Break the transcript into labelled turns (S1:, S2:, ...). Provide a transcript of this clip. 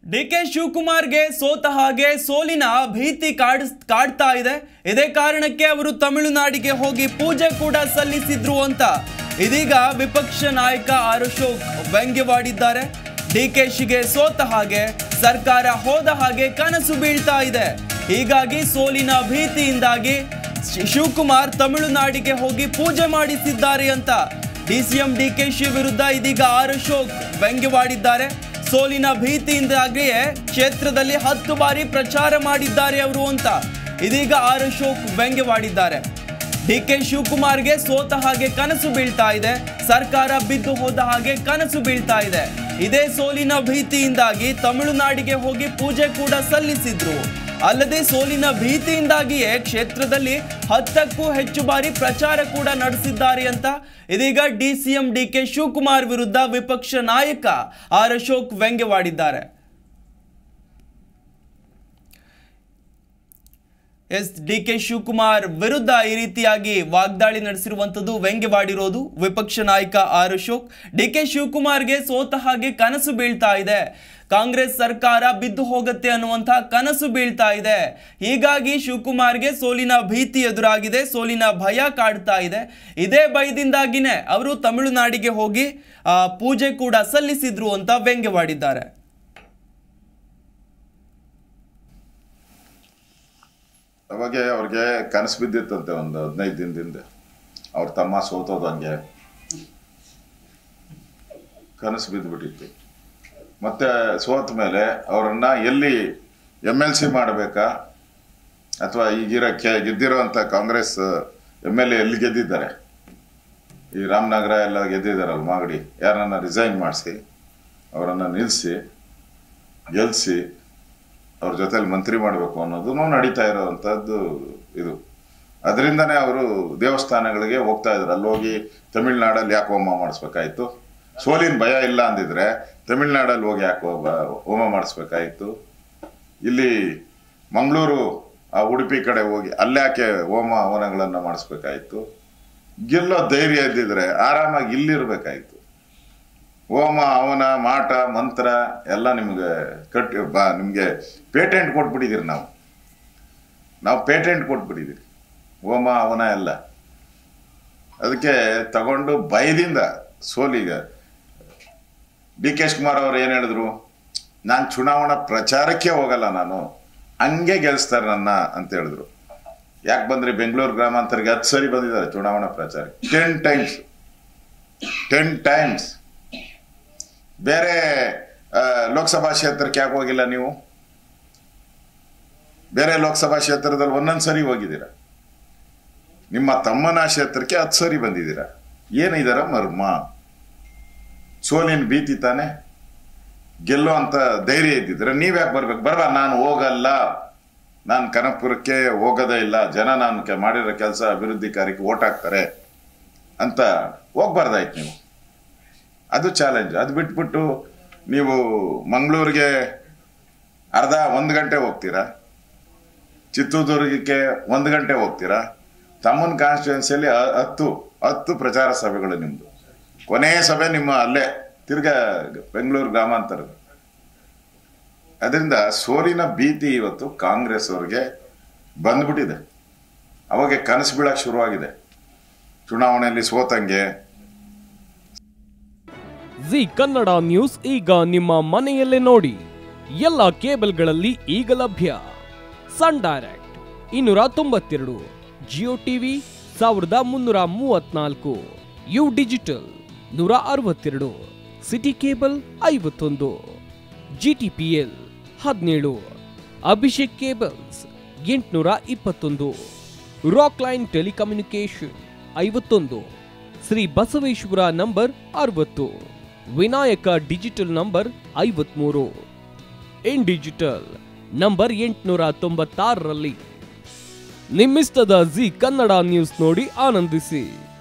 S1: DK ಶಿವಕುಮಾರ್ಗೆ ಸೋತ ಹಾಗೆ ಸೋಲಿನ ಭೀತಿ ಕಾಡ್ತಾ ಇದೆ. ಇದೇ ಕಾರಣಕ್ಕೆ ಅವರು ತಮಿಳುನಾಡಿಗೆ ಹೋಗಿ ಪೂಜೆ ಕೂಡ ಸಲ್ಲಿಸಿದ್ರು ಅಂತ ಇದೀಗ ವಿಪಕ್ಷ ನಾಯಕ ಆರ್ ಅಶೋಕ್ ವ್ಯಂಗ್ಯವಾಡಿದ್ದಾರೆ. ಡಿಕೆಶಿಗೆ ಸೋತ ಹಾಗೆ ಸರ್ಕಾರ ಹೋದ ಹಾಗೆ ಕನಸು ಬೀಳ್ತಾ ಇದೆ. ಹೀಗಾಗಿ ಸೋಲಿನ ಭೀತಿಯಿಂದಾಗಿ ಶಿವಕುಮಾರ್ ತಮಿಳುನಾಡಿಗೆ ಹೋಗಿ ಪೂಜೆ ಮಾಡಿಸಿದ್ದಾರೆ ಅಂತ ಡಿಸಿಎಂ ಡಿಕೆಶಿ ವಿರುದ್ಧ ಇದೀಗ ಆರ್ ಅಶೋಕ್ ವ್ಯಂಗ್ಯವಾಡಿದ್ದಾರೆ. ಸೋಲಿನ ಭೀತಿಯಿಂದಾಗಿಯೇ ಕ್ಷೇತ್ರದಲ್ಲಿ 10 ಬಾರಿ ಪ್ರಚಾರ ಮಾಡಿದ್ದಾರೆ ಅವರು ಅಂತ ಇದೀಗ ಆರ್ ಅಶೋಕ್ ವ್ಯಂಗ್ಯವಾಡಿದ್ದಾರೆ. ಡಿಕೆ ಶಿವಕುಮಾರ್ಗೆ ಸೋತ ಹಾಗೆ ಕನಸು ಬೀಳ್ತಾ ಇದೆ, ಸರ್ಕಾರ ಬಿದ್ದು ಹೋದ ಹಾಗೆ ಕನಸು ಬೀಳ್ತಾ ಇದೆ. ಇದೇ ಸೋಲಿನ ಭೀತಿಯಿಂದಾಗಿ ತಮಿಳುನಾಡಿಗೆ ಹೋಗಿ ಪೂಜೆ ಕೂಡ ಸಲ್ಲಿಸಿದ್ರು. ಅಲ್ಲದೆ ಸೋಲಿನ ಭೀತಿಯಿಂದಾಗಿಯೇ ಕ್ಷೇತ್ರದಲ್ಲಿ 10ಕ್ಕೂ ಹೆಚ್ಚು ಬಾರಿ ಪ್ರಚಾರ ಕೂಡ ನಡೆಸಿದ್ದಾರೆ ಅಂತ ಇದೀಗ ಡಿಸಿಎಂ ಡಿಕೆ ಶಿವಕುಮಾರ್ ವಿರುದ್ಧ ವಿಪಕ್ಷ ನಾಯಕ ಆರ್ ಅಶೋಕ್ ವ್ಯಂಗ್ಯವಾಡಿದ್ದಾರೆ. ಡಿಕೆ ಶಿವಕುಮಾರ್ ವಿರುದ್ಧ ಈ ರೀತಿಯಾಗಿ ವಾಗ್ದಾಳಿ ನಡೆಸಿರುವಂತದ್ದು, ವ್ಯಂಗ್ಯವಾಡಿರೋದು ವಿಪಕ್ಷ ನಾಯಕ ಆರ್ ಅಶೋಕ್. ಡಿಕೆ ಶಿವಕುಮಾರ್ಗೆ ಸೋತ ಹಾಗೆ ಕನಸು ಬೀಳ್ತಾ ಇದೆ, ಕಾಂಗ್ರೆಸ್ ಸರ್ಕಾರ ಬಿದ್ದು ಹೋಗುತ್ತೆ ಅನ್ನುವಂತಹ ಕನಸು ಬೀಳ್ತಾ ಇದೆ. ಹೀಗಾಗಿ ಶಿವಕುಮಾರ್ಗೆ ಸೋಲಿನ ಭೀತಿ ಎದುರಾಗಿದೆ, ಸೋಲಿನ ಭಯ ಕಾಡ್ತಾ ಇದೆ. ಇದೇ ಭಯದಿಂದಾಗಿನೇ ಅವರು ತಮಿಳುನಾಡಿಗೆ ಹೋಗಿ ಪೂಜೆ ಕೂಡ ಸಲ್ಲಿಸಿದ್ರು ಅಂತ ವ್ಯಂಗ್ಯವಾಡಿದ್ದಾರೆ.
S2: ಅವಾಗೆ ಅವ್ರಿಗೆ ಕನಸು ಬಿದ್ದಿತ್ತಂತೆ ಒಂದು 15 ದಿನದಿಂದ ಅವ್ರ ತಮ್ಮ ಸೋತೋದು. ಹಂಗೆ ಕನಸು ಬಿದ್ದುಬಿಟ್ಟಿತ್ತು. ಮತ್ತೆ ಸೋತ ಮೇಲೆ ಅವರನ್ನ ಎಲ್ಲಿ MLC ಮಾಡಬೇಕಾ ಅಥವಾ ಈಗಿರೋ ಗೆದ್ದಿರೋಂಥ ಕಾಂಗ್ರೆಸ್ MLA ಎಲ್ಲಿ ಗೆದ್ದಿದ್ದಾರೆ, ಈ ರಾಮನಗರ ಎಲ್ಲ ಗೆದ್ದಿದ್ದಾರಲ್ಲ ಮಾಗಡಿ, ಯಾರನ್ನ ರಿಸೈನ್ ಮಾಡಿಸಿ ಅವರನ್ನು ನಿಲ್ಲಿಸಿ ಗೆಲ್ಲಿಸಿ ಅವ್ರ ಜೊತೆಲಿ ಮಂತ್ರಿ ಮಾಡಬೇಕು ಅನ್ನೋದು ನಡೀತಾ ಇರೋವಂಥದ್ದು ಇದು. ಅದರಿಂದನೇ ಅವರು ದೇವಸ್ಥಾನಗಳಿಗೆ ಹೋಗ್ತಾ ಇದ್ರು. ಅಲ್ಲಿ ಹೋಗಿ ತಮಿಳ್ನಾಡಲ್ಲಿ ಯಾಕೆ ಹೋಮ ಮಾಡಿಸ್ಬೇಕಾಯ್ತು? ಸೋಲಿನ ಭಯ ಇಲ್ಲ ಅಂದಿದ್ರೆ ತಮಿಳ್ನಾಡಲ್ಲಿ ಹೋಗಿ ಯಾಕೆ ಹೋಮ ಮಾಡಿಸ್ಬೇಕಾಯ್ತು? ಇಲ್ಲಿ ಮಂಗಳೂರು ಉಡುಪಿ ಕಡೆ ಹೋಗಿ ಅಲ್ಲ್ಯಾಕೆ ಹೋಮ ಹವನಗಳನ್ನು ಮಾಡಿಸ್ಬೇಕಾಯ್ತು? ಗೆಲ್ಲೋ ಧೈರ್ಯ ಇದ್ದಿದ್ರೆ ಆರಾಮಾಗಿ ಇಲ್ಲಿರ್ಬೇಕಾಯ್ತು. ಹೋಮ ಹವನ ಮಾಟ ಮಂತ್ರ ಎಲ್ಲ ನಿಮ್ಗೆ ನಿಮಗೆ ಪೇಟೆಂಟ್ ಕೊಟ್ಬಿಟ್ಟಿದ್ದೀರಿ. ನಾವು ಪೇಟೆಂಟ್ ಕೊಟ್ಬಿಟ್ಟಿದ್ದೀರಿ ಹೋಮ ಹವನ ಎಲ್ಲ. ಅದಕ್ಕೆ ತಗೊಂಡು ಭಯದಿಂದ ಸೋಲಿಗೆ ಡಿಕೆ ಶಿವಕುಮಾರ್ ಅವ್ರು ಏನು ಹೇಳಿದ್ರು, ನಾನು ಚುನಾವಣಾ ಪ್ರಚಾರಕ್ಕೆ ಹೋಗಲ್ಲ, ನಾನು ಹಂಗೆ ಗೆಲ್ಲಿಸ್ತಾರೆ ನನ್ನ ಅಂತ ಹೇಳಿದ್ರು. ಯಾಕೆ ಬಂದ್ರಿ? ಬೆಂಗಳೂರು ಗ್ರಾಮಾಂತರಕ್ಕೆ 10 ಸರಿ ಬಂದಿದ್ದಾರೆ ಚುನಾವಣಾ ಪ್ರಚಾರಕ್ಕೆ, 10 ಟೈಮ್ಸ್. ಬೇರೆ ಲೋಕಸಭಾ ಕ್ಷೇತ್ರಕ್ಕೆ ಯಾಕೆ ಹೋಗಿಲ್ಲ ನೀವು? ಬೇರೆ ಲೋಕಸಭಾ ಕ್ಷೇತ್ರದಲ್ಲಿ 11 ಸರಿ ಹೋಗಿದ್ದೀರಾ. ನಿಮ್ಮ ತಮ್ಮನ ಕ್ಷೇತ್ರಕ್ಕೆ 10 ಸರಿ ಬಂದಿದ್ದೀರಾ. ಏನಿದಾರ ಮರ್ಮ? ಸೋಲಿನ ಭೀತಿ ತಾನೆ. ಗೆಲ್ಲೋ ಅಂತ ಧೈರ್ಯ ಇದ್ದಿದ್ರೆ ನೀವ್ಯಾಕೆ ಬರ್ಬೇಕು? ನಾನು ಹೋಗಲ್ಲ, ನಾನು ಕನಕಪುರಕ್ಕೆ ಹೋಗೋದೇ ಇಲ್ಲ, ಜನ ನಾನು ಮಾಡಿರೋ ಕೆಲಸ ಅಭಿವೃದ್ಧಿ ಕಾರ್ಯಕ್ಕೆ ಓಟ್ ಹಾಕ್ತಾರೆ ಅಂತ ಹೋಗ್ಬಾರ್ದಾಯ್ತು ನೀವು. ಅದು ಚಾಲೆಂಜ್. ಅದು ಬಿಟ್ಬಿಟ್ಟು ನೀವು ಮಂಗಳೂರಿಗೆ 1 ಗಂಟೆ ಹೋಗ್ತೀರಾ, ಚಿತ್ರದುರ್ಗಕ್ಕೆ 1 ಗಂಟೆ ಹೋಗ್ತೀರಾ. ತಮ್ಮನ ಕಾನ್ಸ್ಟಿಟ್ಯೂನ್ಸಿಯಲ್ಲಿ 10 ಪ್ರಚಾರ ಸಭೆಗಳು ನಿಮ್ಮದು. ಕೊನೆಯ ಸಭೆ ನಿಮ್ಮ ಅಲ್ಲೇ ತಿರ್ಗಾ ಬೆಂಗಳೂರು ಗ್ರಾಮಾಂತರದ. ಅದರಿಂದ ಸೋಲಿನ ಭೀತಿ ಇವತ್ತು ಕಾಂಗ್ರೆಸ್ ಅವ್ರಿಗೆ ಬಂದ್ಬಿಟ್ಟಿದೆ. ಅವಾಗ ಕನಸು ಬೀಳಕ್ಕೆ ಶುರುವಾಗಿದೆ. ಚುನಾವಣೆಯಲ್ಲಿ ಸೋತಂಗೆ.
S3: ಜಿ ಕನ್ನಡ ನ್ಯೂಸ್ ಈಗ ನಿಮ್ಮ ಮನೆಯಲ್ಲೇ ನೋಡಿ. ಎಲ್ಲ ಕೇಬಲ್ಗಳಲ್ಲಿ ಈಗ ಲಭ್ಯ. Sun Direct 292, Jio TV 1334, U digital 162, city cable 51, GTPL 17, Abhishek cables 821, Rockline telecommunication 51, Shri Basaveshwara number 60, Vinayaka digital number 53, in digital number 896ರಲ್ಲಿ. ನಿಮ್ಮಿಸ್ತದ ಜಿ ಕನ್ನಡ ನ್ಯೂಸ್ ನೋಡಿ ಆನಂದಿಸಿ.